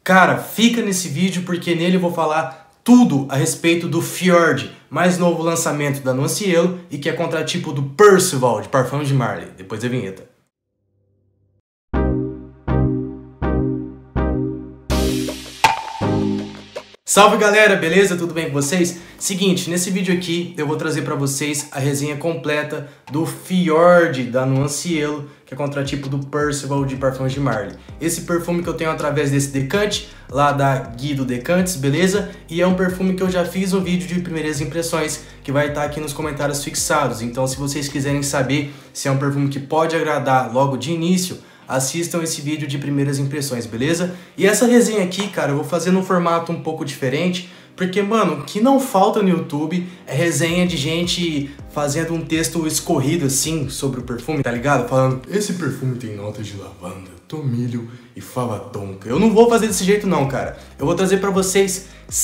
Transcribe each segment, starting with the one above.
Cara, fica nesse vídeo porque nele eu vou falar tudo a respeito do Fjord, mais novo lançamento da Nuance e que é contratipo do Percival, de Parfums de Marley. Depois da vinheta. Salve galera, beleza? Tudo bem com vocês? Seguinte, nesse vídeo aqui eu vou trazer pra vocês a resenha completa do Fjord da Nuance, que é contratipo do Percival de Parfums de Marley. Esse perfume que eu tenho através desse decante, lá da Guido Decantes, beleza? E é um perfume que eu já fiz um vídeo de primeiras impressões, que vai estar aqui nos comentários fixados. Então se vocês quiserem saber se é um perfume que pode agradar logo de início, assistam esse vídeo de primeiras impressões, beleza? E essa resenha aqui, cara, eu vou fazer num formato um pouco diferente, porque, mano, o que não falta no YouTube é resenha de gente fazendo um texto escorrido, assim, sobre o perfume, tá ligado? Falando, esse perfume tem notas de lavanda, tomilho e fava tonka. Eu não vou fazer desse jeito não, cara. Eu vou trazer pra vocês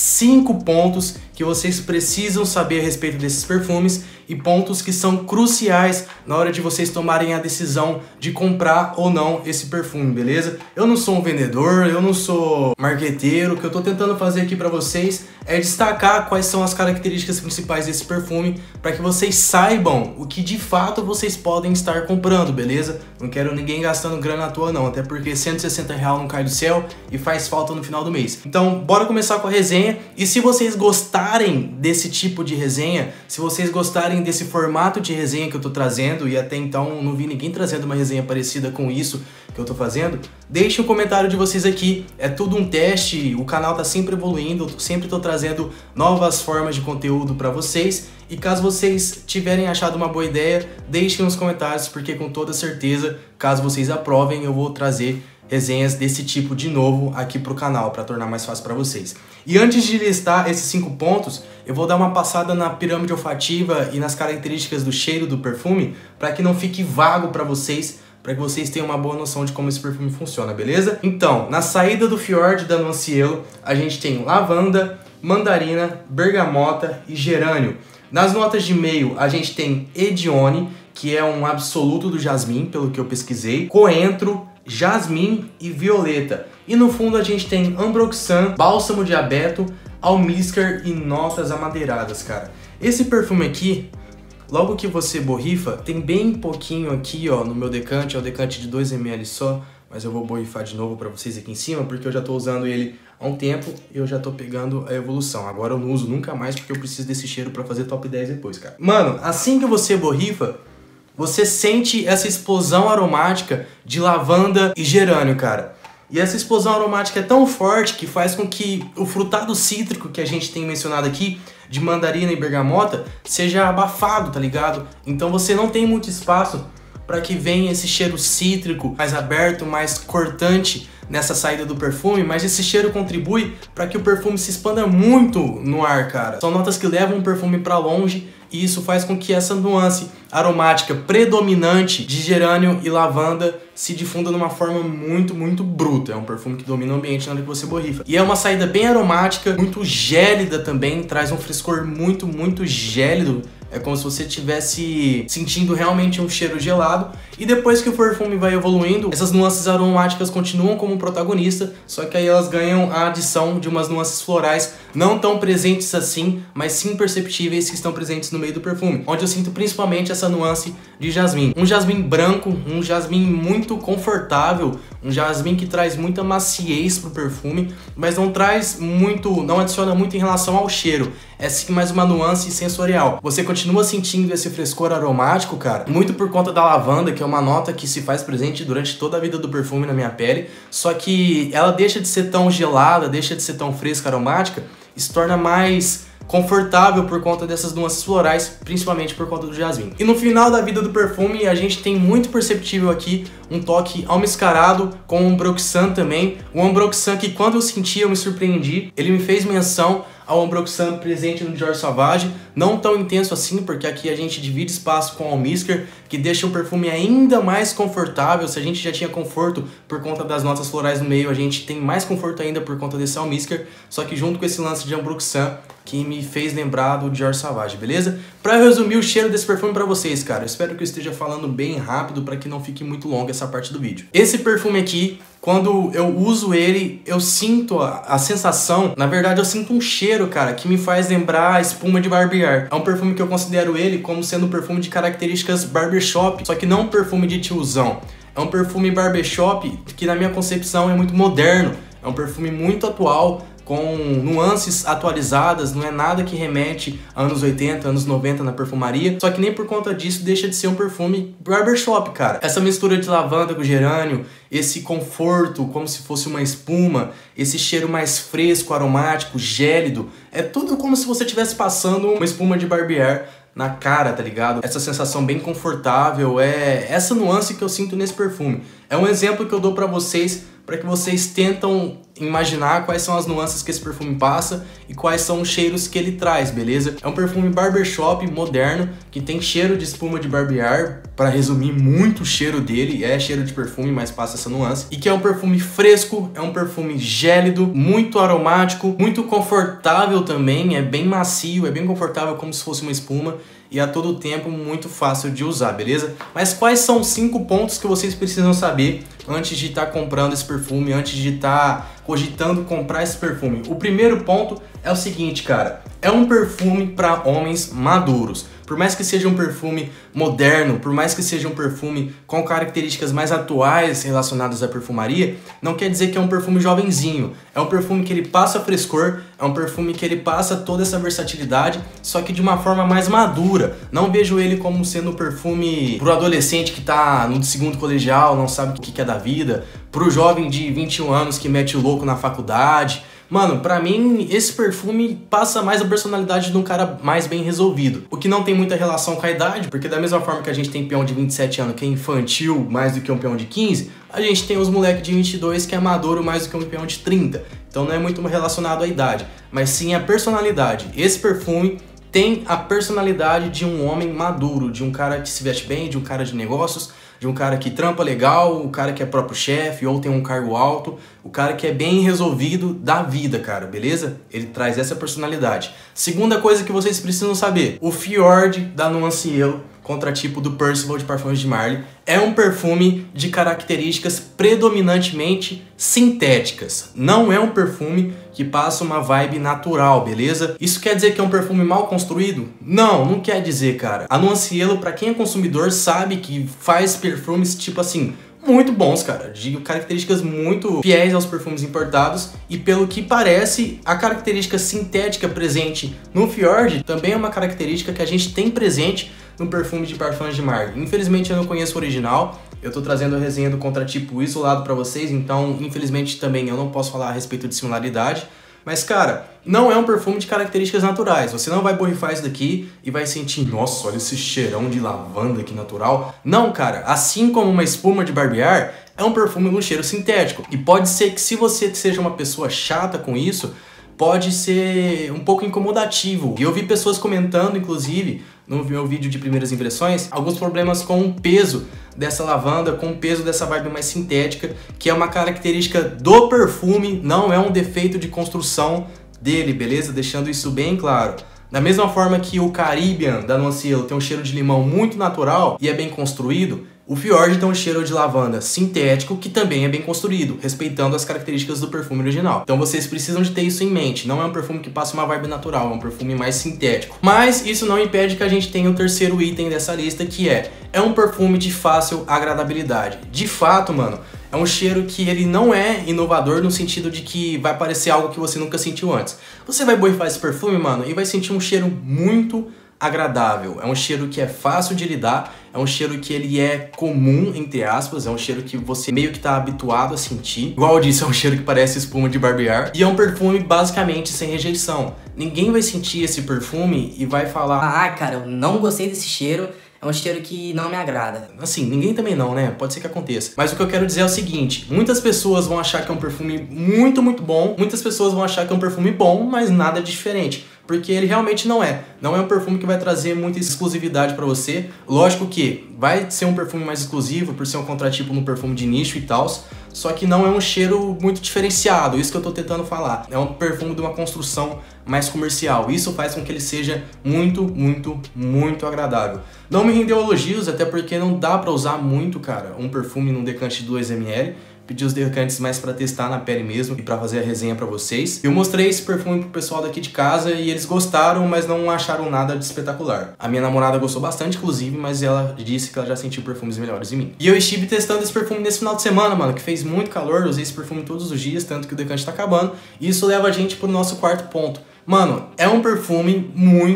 5 pontos que vocês precisam saber a respeito desses perfumes e pontos que são cruciais na hora de vocês tomarem a decisão de comprar ou não esse perfume, beleza? Eu não sou um vendedor, eu não sou marqueteiro, o que eu tô tentando fazer aqui pra vocês é destacar quais são as características principais desse perfume para que vocês saibam o que de fato vocês podem estar comprando, beleza? Não quero ninguém gastando grana à toa não, até porque R$160 não cai do céu e faz falta no final do mês. Então, bora começar com a resenha. E se vocês gostarem desse tipo de resenha, se vocês gostarem desse formato de resenha que eu tô trazendo, e até então não vi ninguém trazendo uma resenha parecida com isso que eu tô fazendo, deixe um comentário de vocês aqui. É tudo um teste, o canal tá sempre evoluindo, eu sempre tô trazendo novas formas de conteúdo para vocês. E caso vocês tiverem achado uma boa ideia, deixem nos comentários, porque com toda certeza, caso vocês aprovem, eu vou trazer resenhas desse tipo de novo aqui pro canal, para tornar mais fácil para vocês. E antes de listar esses 5 pontos, eu vou dar uma passada na pirâmide olfativa e nas características do cheiro do perfume, para que não fique vago para vocês, para que vocês tenham uma boa noção de como esse perfume funciona, beleza? Então, na saída do Fjord da Nuance, a gente tem lavanda, mandarina, bergamota e gerânio. Nas notas de meio, a gente tem edione, que é um absoluto do jasmim, pelo que eu pesquisei, coentro, jasmim e violeta. E no fundo a gente tem ambroxan, bálsamo de abeto, almíscar e notas amadeiradas, cara. Esse perfume aqui, logo que você borrifa, tem bem pouquinho aqui, ó, no meu decante, é o decante de 2 ml só, mas eu vou borrifar de novo pra vocês aqui em cima, porque eu já tô usando ele há um tempo e eu já tô pegando a evolução. Agora eu não uso nunca mais, porque eu preciso desse cheiro pra fazer top 10 depois, cara. Mano, assim que você borrifa, você sente essa explosão aromática de lavanda e gerânio, cara. E essa explosão aromática é tão forte que faz com que o frutado cítrico que a gente tem mencionado aqui, de mandarina e bergamota, seja abafado, tá ligado? Então você não tem muito espaço para que venha esse cheiro cítrico mais aberto, mais cortante nessa saída do perfume, mas esse cheiro contribui para que o perfume se expanda muito no ar, cara. São notas que levam o perfume para longe e isso faz com que essa nuance aromática predominante de gerânio e lavanda se difunda de uma forma muito bruta. É um perfume que domina o ambiente na hora que você borrifa. E é uma saída bem aromática, muito gélida também, traz um frescor muito gélido. É como se você estivesse sentindo realmente um cheiro gelado. E depois que o perfume vai evoluindo, essas nuances aromáticas continuam como protagonista, só que aí elas ganham a adição de umas nuances florais não tão presentes assim, mas sim perceptíveis, que estão presentes no meio do perfume, onde eu sinto principalmente essa nuance de jasmim. Um jasmim branco, um jasmim muito confortável, um jasmim que traz muita maciez pro perfume, mas não traz muito, não adiciona muito em relação ao cheiro. É sim mais uma nuance sensorial. Você continua sentindo esse frescor aromático, cara, muito por conta da lavanda, que é uma nota que se faz presente durante toda a vida do perfume na minha pele, só que ela deixa de ser tão gelada, deixa de ser tão fresca, aromática, e se torna mais confortável por conta dessas nuances florais, principalmente por conta do jasmim. E no final da vida do perfume, a gente tem muito perceptível aqui um toque almiscarado com o ambroxan também. O ambroxan que quando eu senti eu me surpreendi, ele me fez menção ao ambroxan presente no Dior Sauvage, não tão intenso assim, porque aqui a gente divide espaço com o almíscar, que deixa o perfume ainda mais confortável. Se a gente já tinha conforto por conta das notas florais no meio, a gente tem mais conforto ainda por conta desse almíscar, só que junto com esse lance de ambroxan, que me fez lembrar do Dior Sauvage, beleza? Pra resumir o cheiro desse perfume pra vocês, cara, eu espero que eu esteja falando bem rápido pra que não fique muito longa essa parte do vídeo. Esse perfume aqui, quando eu uso ele, eu sinto a sensação, na verdade eu sinto um cheiro, cara, que me faz lembrar a espuma de barbear. É um perfume que eu considero ele como sendo um perfume de características barbershop, só que não um perfume de tiozão. É um perfume barbershop que na minha concepção é muito moderno, é um perfume muito atual, com nuances atualizadas, não é nada que remete a anos 80, anos 90 na perfumaria, só que nem por conta disso deixa de ser um perfume barbershop, cara. Essa mistura de lavanda com gerânio, esse conforto como se fosse uma espuma, esse cheiro mais fresco, aromático, gélido, é tudo como se você estivesse passando uma espuma de barbear na cara, tá ligado? Essa sensação bem confortável, é essa nuance que eu sinto nesse perfume. É um exemplo que eu dou pra vocês, para que vocês tentam imaginar quais são as nuances que esse perfume passa e quais são os cheiros que ele traz, beleza? É um perfume barbershop moderno, que tem cheiro de espuma de barbear, para resumir muito o cheiro dele, é cheiro de perfume, mas passa essa nuance, e que é um perfume fresco, é um perfume gélido, muito aromático, muito confortável também, é bem macio, é bem confortável como se fosse uma espuma, e a todo tempo muito fácil de usar, beleza? Mas quais são os 5 pontos que vocês precisam saber antes de estar comprando esse perfume, antes de estar cogitando comprar esse perfume? O primeiro ponto é o seguinte, cara, é um perfume para homens maduros. Por mais que seja um perfume moderno, por mais que seja um perfume com características mais atuais relacionadas à perfumaria, não quer dizer que é um perfume jovenzinho. É um perfume que ele passa frescor, é um perfume que ele passa toda essa versatilidade, só que de uma forma mais madura. Não vejo ele como sendo um perfume pro adolescente que tá no segundo colegial, não sabe o que é da vida, pro jovem de 21 anos que mete o louco na faculdade. Mano, pra mim, esse perfume passa mais a personalidade de um cara mais bem resolvido. O que não tem muita relação com a idade, porque da mesma forma que a gente tem peão de 27 anos que é infantil mais do que um peão de 15, a gente tem os moleques de 22 que é maduro mais do que um peão de 30. Então não é muito relacionado à idade, mas sim a personalidade. Esse perfume tem a personalidade de um homem maduro, de um cara que se veste bem, de um cara de negócios, de um cara que trampa legal, o cara que é próprio chefe ou tem um cargo alto, o cara que é bem resolvido da vida, cara, beleza? Ele traz essa personalidade. Segunda coisa que vocês precisam saber, o Fjord da Nuancielo, contratipo do Percival de Parfums de Marly, é um perfume de características predominantemente sintéticas. Não é um perfume que passa uma vibe natural, beleza? Isso quer dizer que é um perfume mal construído? Não quer dizer, cara. A Nuancielo, pra quem é consumidor, sabe que faz perfumes tipo assim, muito bons, cara, de características muito fiéis aos perfumes importados, e pelo que parece, a característica sintética presente no Fjord também é uma característica que a gente tem presente no perfume de Parfums de Marly. Infelizmente eu não conheço o original, eu tô trazendo a resenha do contratipo isolado pra vocês, então infelizmente também eu não posso falar a respeito de similaridade, mas cara, não é um perfume de características naturais. Você não vai borrifar isso daqui e vai sentir, nossa, olha esse cheirão de lavanda aqui natural. Não, cara, assim como uma espuma de barbear, é um perfume com cheiro sintético. E pode ser que se você seja uma pessoa chata com isso, pode ser um pouco incomodativo. E eu vi pessoas comentando, inclusive, no meu vídeo de primeiras impressões, alguns problemas com o peso dessa lavanda, com o peso dessa vibe mais sintética, que é uma característica do perfume, não é um defeito de construção dele, beleza? Deixando isso bem claro. Da mesma forma que o Caribbean da Nuancielo tem um cheiro de limão muito natural e é bem construído, o Fjord tem um cheiro de lavanda sintético que também é bem construído, respeitando as características do perfume original. Então vocês precisam de ter isso em mente, não é um perfume que passa uma vibe natural, é um perfume mais sintético. Mas isso não impede que a gente tenha o terceiro item dessa lista, que é um perfume de fácil agradabilidade. De fato, mano, é um cheiro que ele não é inovador no sentido de que vai parecer algo que você nunca sentiu antes. Você vai borrifar esse perfume, mano, e vai sentir um cheiro muito agradável. É um cheiro que é fácil de lidar, é um cheiro que ele é comum, entre aspas, é um cheiro que você meio que tá habituado a sentir. Igual eu disse, é um cheiro que parece espuma de barbear. E é um perfume basicamente sem rejeição. Ninguém vai sentir esse perfume e vai falar: ah, cara, eu não gostei desse cheiro. É um cheiro que não me agrada. Assim, ninguém também não, né? Pode ser que aconteça. Mas o que eu quero dizer é o seguinte: muitas pessoas vão achar que é um perfume muito, muito bom. Muitas pessoas vão achar que é um perfume bom, mas nada diferente. Porque ele realmente não é. Não é um perfume que vai trazer muita exclusividade pra você. Lógico que vai ser um perfume mais exclusivo, por ser um contratipo no perfume de nicho e tal. Só que não é um cheiro muito diferenciado, isso que eu tô tentando falar. É um perfume de uma construção mais comercial. Isso faz com que ele seja muito, muito, muito agradável. Não me rendeu elogios, até porque não dá pra usar muito, cara, um perfume num decante de 2 ml. pedi os decantes mais pra testar na pele mesmo e pra fazer a resenha pra vocês. Eu mostrei esse perfume pro pessoal daqui de casa e eles gostaram, mas não acharam nada de espetacular. A minha namorada gostou bastante, inclusive, mas ela disse que ela já sentiu perfumes melhores em mim. E eu estive testando esse perfume nesse final de semana, mano, que fez muito calor, usei esse perfume todos os dias, tanto que o decante tá acabando, e isso leva a gente pro nosso quarto ponto. Mano, é um perfume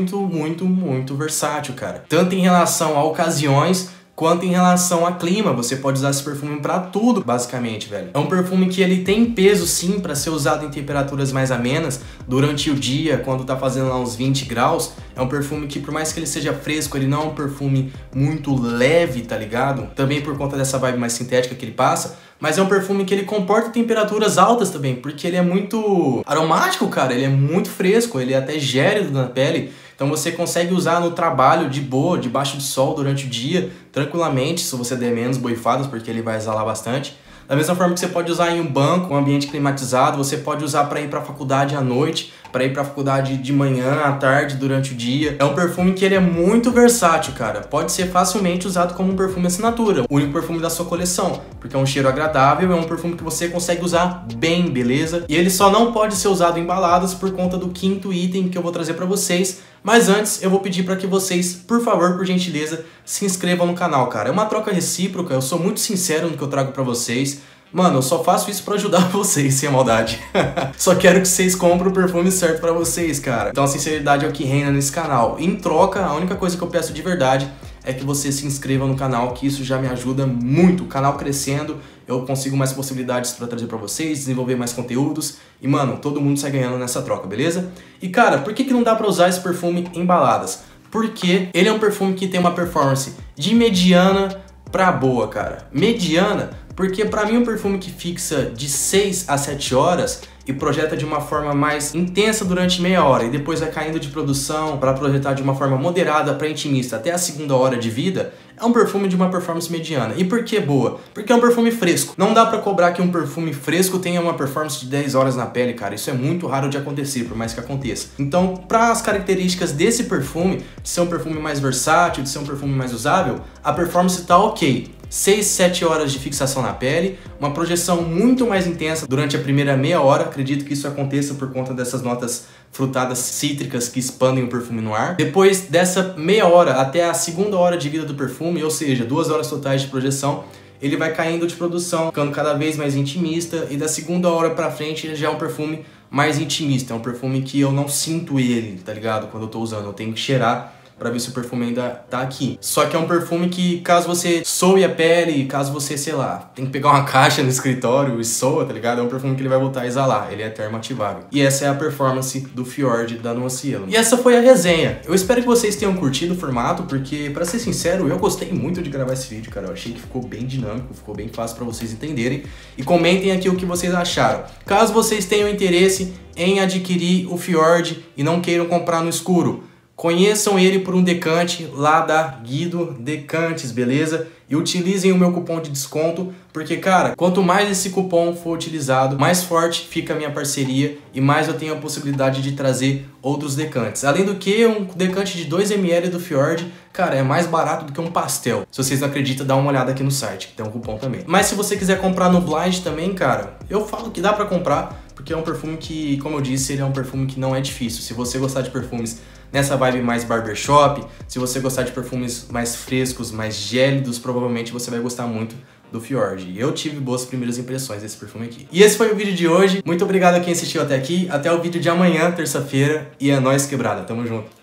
muito versátil, cara. Tanto em relação a ocasiões, quanto em relação a clima. Você pode usar esse perfume pra tudo, basicamente, velho. É um perfume que ele tem peso, sim, pra ser usado em temperaturas mais amenas, durante o dia, quando tá fazendo lá uns 20 graus. É um perfume que, por mais que ele seja fresco, ele não é um perfume muito leve, tá ligado? Também por conta dessa vibe mais sintética que ele passa. Mas é um perfume que ele comporta temperaturas altas também, porque ele é muito aromático, cara. Ele é muito fresco, ele é até gélido na pele. Então você consegue usar no trabalho de boa, debaixo de sol durante o dia, tranquilamente, se você der menos borrifadas, porque ele vai exalar bastante. Da mesma forma que você pode usar em um banco, um ambiente climatizado, você pode usar para ir para a faculdade à noite, para ir para a faculdade de manhã, à tarde, durante o dia. É um perfume que ele é muito versátil, cara. Pode ser facilmente usado como um perfume assinatura, o único perfume da sua coleção, porque é um cheiro agradável, é um perfume que você consegue usar bem, beleza? E ele só não pode ser usado em baladas por conta do quinto item que eu vou trazer para vocês. Mas antes, eu vou pedir para que vocês, por favor, por gentileza, se inscrevam no canal, cara. É uma troca recíproca, eu sou muito sincero no que eu trago para vocês. Mano, eu só faço isso pra ajudar vocês, sem maldade. Só quero que vocês comprem o perfume certo pra vocês, cara. Então a sinceridade é o que reina nesse canal. Em troca, a única coisa que eu peço de verdade é que você se inscreva no canal, que isso já me ajuda muito. O canal crescendo, eu consigo mais possibilidades pra trazer pra vocês, desenvolver mais conteúdos. E, mano, todo mundo sai ganhando nessa troca, beleza? E, cara, por que não dá pra usar esse perfume em baladas? Porque ele é um perfume que tem uma performance de mediana pra boa, cara. Mediana, porque pra mim um perfume que fixa de 6 a 7 horas e projeta de uma forma mais intensa durante meia hora e depois vai caindo de produção para projetar de uma forma moderada para intimista até a segunda hora de vida, é um perfume de uma performance mediana. E por que boa? Porque é um perfume fresco. Não dá pra cobrar que um perfume fresco tenha uma performance de 10 horas na pele, cara. Isso é muito raro de acontecer, por mais que aconteça. Então, para as características desse perfume, de ser um perfume mais versátil, de ser um perfume mais usável, a performance tá ok. 6, 7 horas de fixação na pele, uma projeção muito mais intensa durante a primeira meia hora. Acredito que isso aconteça por conta dessas notas frutadas cítricas que expandem o perfume no ar. Depois dessa meia hora até a segunda hora de vida do perfume, ou seja, 2 horas totais de projeção, ele vai caindo de produção, ficando cada vez mais intimista, e da segunda hora pra frente ele já é um perfume mais intimista. É um perfume que eu não sinto ele, tá ligado? Quando eu tô usando, eu tenho que cheirar pra ver se o perfume ainda tá aqui. Só que é um perfume que, caso você soe a pele, caso você, sei lá, tem que pegar uma caixa no escritório e soa, tá ligado? É um perfume que ele vai voltar a exalar, ele é termoativável. E essa é a performance do Fjord da Nuance. E essa foi a resenha. Eu espero que vocês tenham curtido o formato, porque, pra ser sincero, eu gostei muito de gravar esse vídeo, cara. Eu achei que ficou bem dinâmico, ficou bem fácil pra vocês entenderem. E comentem aqui o que vocês acharam. Caso vocês tenham interesse em adquirir o Fjord e não queiram comprar no escuro, conheçam ele por um decante lá da Guido Decantes, beleza? E utilizem o meu cupom de desconto, porque, cara, quanto mais esse cupom for utilizado, mais forte fica a minha parceria e mais eu tenho a possibilidade de trazer outros decantes. Além do que, um decante de 2 ml do Fjord, cara, é mais barato do que um pastel. Se vocês não acreditam, dá uma olhada aqui no site, que tem um cupom também. Mas se você quiser comprar no Blind também, cara, eu falo que dá pra comprar, porque é um perfume que, como eu disse, ele é um perfume que não é difícil. Se você gostar de perfumes nessa vibe mais barbershop, se você gostar de perfumes mais frescos, mais gélidos, provavelmente você vai gostar muito do Fjord. E eu tive boas primeiras impressões desse perfume aqui. E esse foi o vídeo de hoje. Muito obrigado a quem assistiu até aqui. Até o vídeo de amanhã, terça-feira. E é nóis, quebrada. Tamo junto.